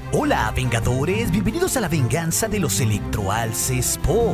Hola, Vengadores, bienvenidos a la venganza de los electroalces Pop.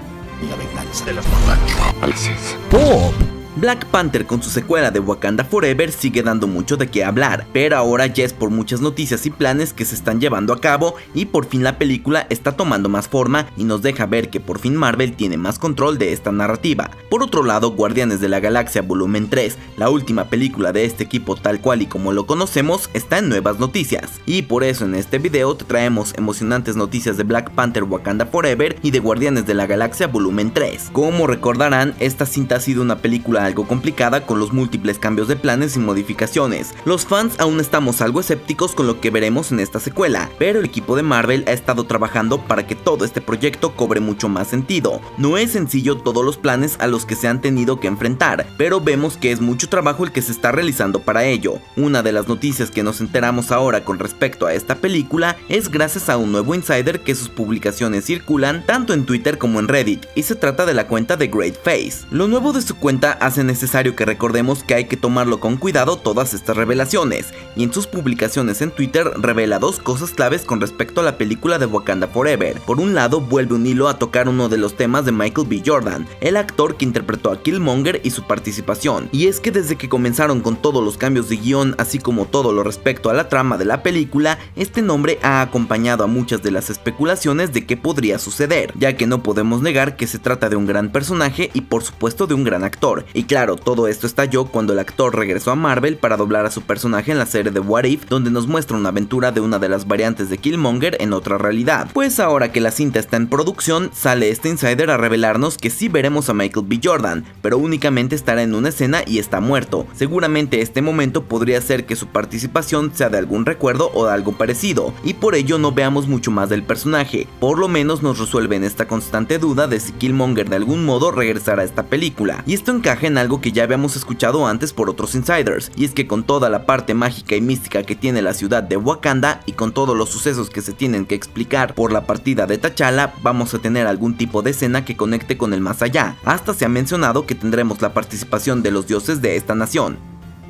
La venganza de los electroalces Pop. Black Panther con su secuela de Wakanda Forever sigue dando mucho de qué hablar, pero ahora ya es por muchas noticias y planes que se están llevando a cabo y por fin la película está tomando más forma y nos deja ver que por fin Marvel tiene más control de esta narrativa. Por otro lado, Guardianes de la Galaxia Volumen 3, la última película de este equipo tal cual y como lo conocemos, está en nuevas noticias, y por eso en este video te traemos emocionantes noticias de Black Panther Wakanda Forever y de Guardianes de la Galaxia Volumen 3. Como recordarán, esta cinta ha sido una película algo complicada con los múltiples cambios de planes y modificaciones. Los fans aún estamos algo escépticos con lo que veremos en esta secuela, pero el equipo de Marvel ha estado trabajando para que todo este proyecto cobre mucho más sentido. No es sencillo todos los planes a los que se han tenido que enfrentar, pero vemos que es mucho trabajo el que se está realizando para ello. Una de las noticias que nos enteramos ahora con respecto a esta película es gracias a un nuevo insider que sus publicaciones circulan tanto en Twitter como en Reddit, y se trata de la cuenta de Great Face. Lo nuevo de su cuenta hace necesario que recordemos que hay que tomarlo con cuidado todas estas revelaciones, y en sus publicaciones en Twitter revela dos cosas claves con respecto a la película de Wakanda Forever. Por un lado, vuelve un hilo a tocar uno de los temas de Michael B. Jordan, el actor que interpretó a Killmonger, y su participación, y es que desde que comenzaron con todos los cambios de guión así como todo lo respecto a la trama de la película, este nombre ha acompañado a muchas de las especulaciones de qué podría suceder, ya que no podemos negar que se trata de un gran personaje y por supuesto de un gran actor. Y claro, todo esto estalló cuando el actor regresó a Marvel para doblar a su personaje en la serie de What If, donde nos muestra una aventura de una de las variantes de Killmonger en otra realidad. Pues ahora que la cinta está en producción, sale este insider a revelarnos que sí veremos a Michael B. Jordan, pero únicamente estará en una escena y está muerto. Seguramente este momento podría ser que su participación sea de algún recuerdo o de algo parecido, y por ello no veamos mucho más del personaje. Por lo menos nos resuelven esta constante duda de si Killmonger de algún modo regresará a esta película, y esto encaja en algo que ya habíamos escuchado antes por otros insiders, y es que con toda la parte mágica y mística que tiene la ciudad de Wakanda y con todos los sucesos que se tienen que explicar por la partida de T'Challa, vamos a tener algún tipo de escena que conecte con el más allá. Hasta se ha mencionado que tendremos la participación de los dioses de esta nación.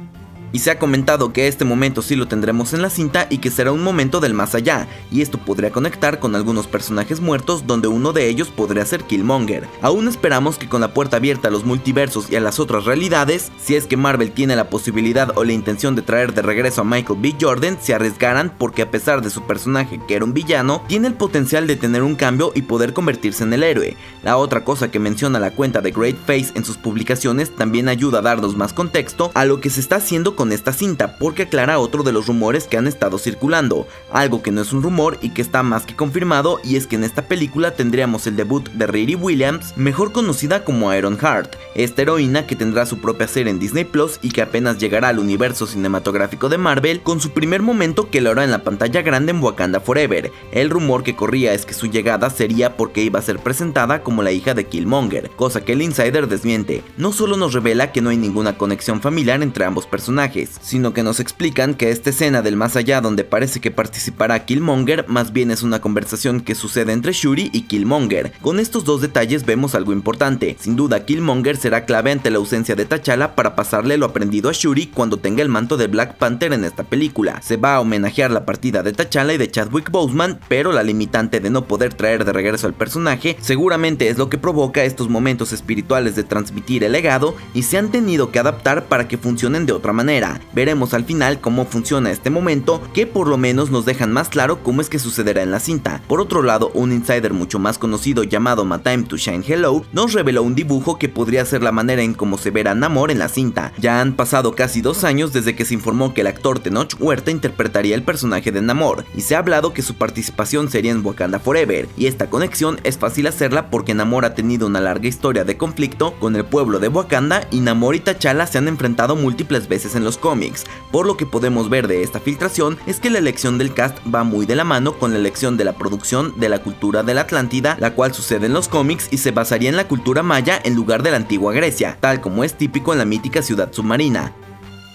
Y se ha comentado que este momento sí lo tendremos en la cinta y que será un momento del más allá, y esto podría conectar con algunos personajes muertos donde uno de ellos podría ser Killmonger. Aún esperamos que con la puerta abierta a los multiversos y a las otras realidades, si es que Marvel tiene la posibilidad o la intención de traer de regreso a Michael B. Jordan, se arriesgaran, porque a pesar de su personaje que era un villano, tiene el potencial de tener un cambio y poder convertirse en el héroe. La otra cosa que menciona la cuenta de Great Face en sus publicaciones también ayuda a darnos más contexto a lo que se está haciendo con esta cinta, porque aclara otro de los rumores que han estado circulando, algo que no es un rumor y que está más que confirmado, y es que en esta película tendríamos el debut de Riri Williams, mejor conocida como Ironheart, esta heroína que tendrá su propia serie en Disney Plus y que apenas llegará al universo cinematográfico de Marvel, con su primer momento que lo hará en la pantalla grande en Wakanda Forever. El rumor que corría es que su llegada sería porque iba a ser presentada como la hija de Killmonger, cosa que el insider desmiente. No solo nos revela que no hay ninguna conexión familiar entre ambos personajes, sino que nos explican que esta escena del más allá donde parece que participará Killmonger más bien es una conversación que sucede entre Shuri y Killmonger. Con estos dos detalles vemos algo importante. Sin duda Killmonger será clave ante la ausencia de T'Challa para pasarle lo aprendido a Shuri cuando tenga el manto de Black Panther en esta película. Se va a homenajear la partida de T'Challa y de Chadwick Boseman, pero la limitante de no poder traer de regreso al personaje seguramente es lo que provoca estos momentos espirituales de transmitir el legado, y se han tenido que adaptar para que funcionen de otra manera. Veremos al final cómo funciona este momento, que por lo menos nos dejan más claro cómo es que sucederá en la cinta. Por otro lado, un insider mucho más conocido llamado My Time to Shine Hello nos reveló un dibujo que podría ser la manera en cómo se verá Namor en la cinta. Ya han pasado casi 2 años desde que se informó que el actor Tenoch Huerta interpretaría el personaje de Namor, y se ha hablado que su participación sería en Wakanda Forever, y esta conexión es fácil hacerla porque Namor ha tenido una larga historia de conflicto con el pueblo de Wakanda, y Namor y T'Challa se han enfrentado múltiples veces en los cómics. Por lo que podemos ver de esta filtración es que la elección del cast va muy de la mano con la elección de la producción de la cultura de la Atlántida, la cual sucede en los cómics y se basaría en la cultura maya en lugar de la antigua Grecia, tal como es típico en la mítica ciudad submarina.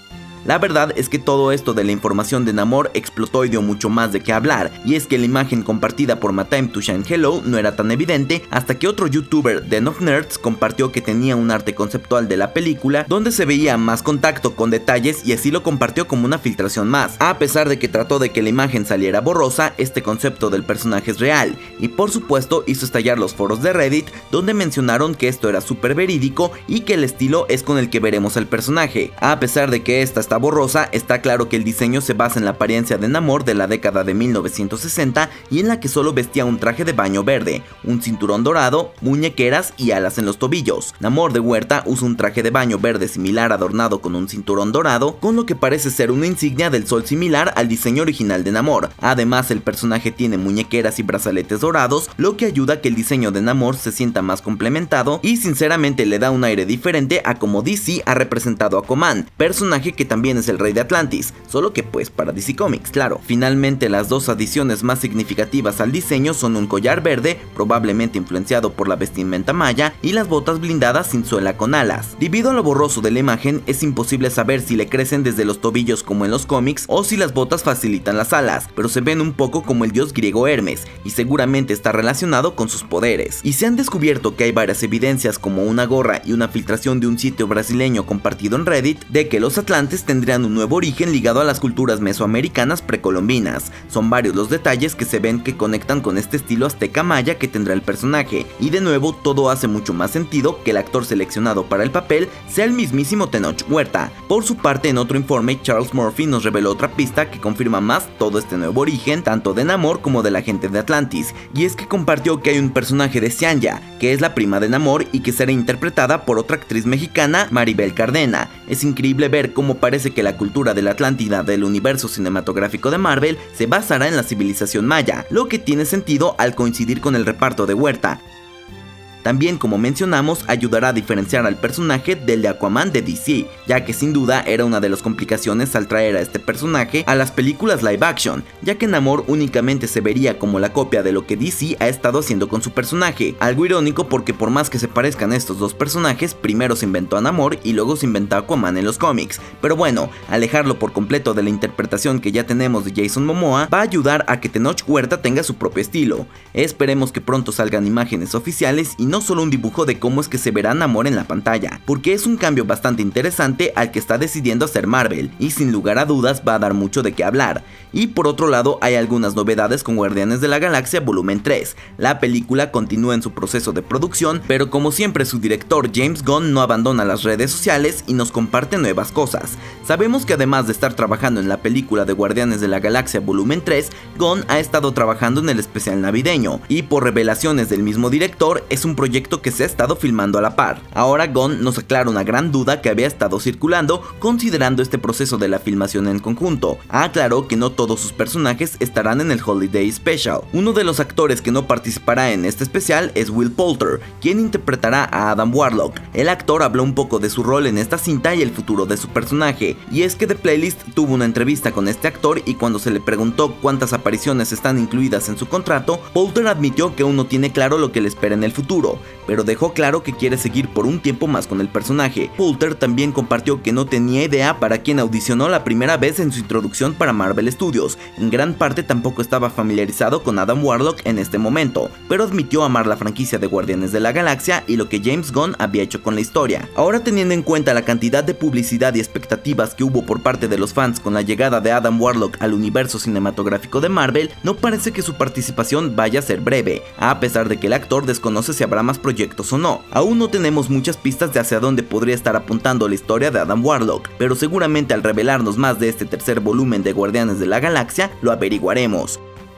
La verdad es que todo esto de la información de Namor explotó y dio mucho más de qué hablar, y es que la imagen compartida por My Time to Shine Hello no era tan evidente hasta que otro youtuber, Den of Nerds, compartió que tenía un arte conceptual de la película donde se veía más contacto con detalles y así lo compartió como una filtración más. A pesar de que trató de que la imagen saliera borrosa, este concepto del personaje es real, y por supuesto hizo estallar los foros de Reddit donde mencionaron que esto era súper verídico y que el estilo es con el que veremos al personaje. A pesar de que esta está borrosa, está claro que el diseño se basa en la apariencia de Namor de la década de 1960 y en la que solo vestía un traje de baño verde, un cinturón dorado, muñequeras y alas en los tobillos. Namor de Huerta usa un traje de baño verde similar adornado con un cinturón dorado, con lo que parece ser una insignia del sol similar al diseño original de Namor. Además, el personaje tiene muñequeras y brazaletes dorados, lo que ayuda a que el diseño de Namor se sienta más complementado y sinceramente le da un aire diferente a como DC ha representado a Aquaman, personaje que también es el rey de Atlantis, solo que pues para DC Comics, claro. Finalmente, las dos adiciones más significativas al diseño son un collar verde, probablemente influenciado por la vestimenta maya, y las botas blindadas sin suela con alas. Debido a lo borroso de la imagen, es imposible saber si le crecen desde los tobillos como en los cómics o si las botas facilitan las alas, pero se ven un poco como el dios griego Hermes, y seguramente está relacionado con sus poderes. Y se han descubierto que hay varias evidencias como una gorra y una filtración de un sitio brasileño compartido en Reddit de que los atlantes tendrían un nuevo origen ligado a las culturas mesoamericanas precolombinas. Son varios los detalles que se ven que conectan con este estilo azteca maya que tendrá el personaje, y de nuevo todo hace mucho más sentido que el actor seleccionado para el papel sea el mismísimo Tenoch Huerta. Por su parte, en otro informe, Charles Murphy nos reveló otra pista que confirma más todo este nuevo origen, tanto de Namor como de la gente de Atlantis, y es que compartió que hay un personaje de Xianya, que es la prima de Namor y que será interpretada por otra actriz mexicana, Maribel Cardena. Es increíble ver cómo parece que la cultura de la Atlántida del universo cinematográfico de Marvel se basará en la civilización maya, lo que tiene sentido al coincidir con el reparto de Huerta. También, como mencionamos, ayudará a diferenciar al personaje del de Aquaman de DC, ya que sin duda era una de las complicaciones al traer a este personaje a las películas live action, ya que Namor únicamente se vería como la copia de lo que DC ha estado haciendo con su personaje, algo irónico porque por más que se parezcan estos dos personajes, primero se inventó a Namor y luego se inventó a Aquaman en los cómics, pero bueno, alejarlo por completo de la interpretación que ya tenemos de Jason Momoa va a ayudar a que Tenoch Huerta tenga su propio estilo. Esperemos que pronto salgan imágenes oficiales y no solo un dibujo de cómo es que se verá Namor en la pantalla, porque es un cambio bastante interesante al que está decidiendo hacer Marvel, y sin lugar a dudas va a dar mucho de qué hablar. Y por otro lado, hay algunas novedades con Guardianes de la Galaxia Volumen 3. La película continúa en su proceso de producción, pero como siempre su director James Gunn no abandona las redes sociales y nos comparte nuevas cosas. Sabemos que además de estar trabajando en la película de Guardianes de la Galaxia Volumen 3, Gunn ha estado trabajando en el especial navideño, y por revelaciones del mismo director, es un proyecto que se ha estado filmando a la par. Ahora Gunn nos aclara una gran duda que había estado circulando considerando este proceso de la filmación en conjunto. Aclaró que no todos sus personajes estarán en el Holiday Special. Uno de los actores que no participará en este especial es Will Poulter, quien interpretará a Adam Warlock. El actor habló un poco de su rol en esta cinta y el futuro de su personaje, y es que The Playlist tuvo una entrevista con este actor y cuando se le preguntó cuántas apariciones están incluidas en su contrato, Poulter admitió que aún no tiene claro lo que le espera en el futuro, pero dejó claro que quiere seguir por un tiempo más con el personaje. Poulter también compartió que no tenía idea para quién audicionó la primera vez en su introducción para Marvel Studios. En gran parte tampoco estaba familiarizado con Adam Warlock en este momento, pero admitió amar la franquicia de Guardianes de la Galaxia y lo que James Gunn había hecho con la historia. Ahora, teniendo en cuenta la cantidad de publicidad y expectativas que hubo por parte de los fans con la llegada de Adam Warlock al universo cinematográfico de Marvel, no parece que su participación vaya a ser breve, a pesar de que el actor desconoce si habrá más proyectos o no. Aún no tenemos muchas pistas de hacia dónde podría estar apuntando la historia de Adam Warlock, pero seguramente al revelarnos más de este tercer volumen de Guardianes de la Galaxia, lo averiguaremos.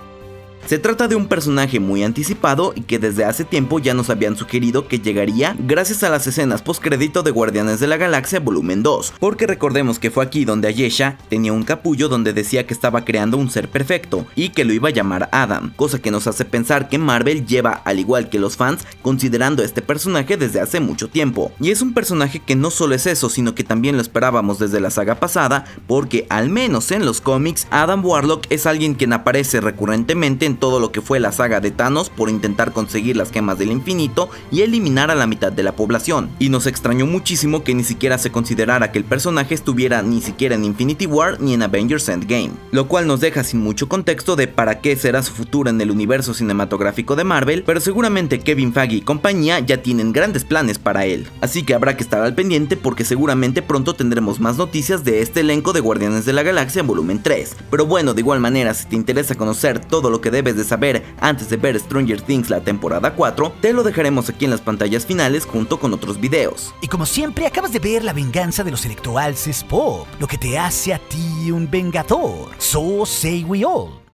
Se trata de un personaje muy anticipado y que desde hace tiempo ya nos habían sugerido que llegaría gracias a las escenas postcrédito de Guardianes de la Galaxia Volumen 2, porque recordemos que fue aquí donde Ayesha tenía un capullo donde decía que estaba creando un ser perfecto y que lo iba a llamar Adam, cosa que nos hace pensar que Marvel lleva, al igual que los fans, considerando a este personaje desde hace mucho tiempo. Y es un personaje que no solo es eso, sino que también lo esperábamos desde la saga pasada, porque al menos en los cómics, Adam Warlock es alguien quien aparece recurrentemente en en todo lo que fue la saga de Thanos por intentar conseguir las gemas del infinito y eliminar a la mitad de la población, y nos extrañó muchísimo que ni siquiera se considerara que el personaje estuviera ni siquiera en Infinity War ni en Avengers Endgame, lo cual nos deja sin mucho contexto de para qué será su futuro en el universo cinematográfico de Marvel, pero seguramente Kevin Feige y compañía ya tienen grandes planes para él, así que habrá que estar al pendiente porque seguramente pronto tendremos más noticias de este elenco de Guardianes de la Galaxia volumen 3, pero bueno, de igual manera, si te interesa conocer todo lo que debes de saber antes de ver Stranger Things la temporada 4, te lo dejaremos aquí en las pantallas finales junto con otros videos. Y como siempre, acabas de ver la venganza de los electroalces pop, lo que te hace a ti un vengador. So say we all.